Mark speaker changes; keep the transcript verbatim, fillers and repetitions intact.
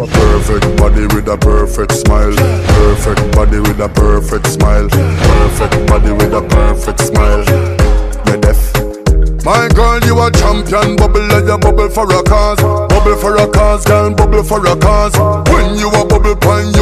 Speaker 1: Perfect body with a perfect smile. Perfect body with a perfect smile. Perfect body with a perfect smile. Me deaf. My girl, you a champion. Bubble like you bubble for a cause. Bubble for a cause, girl, bubble for a cause. When you a bubble pon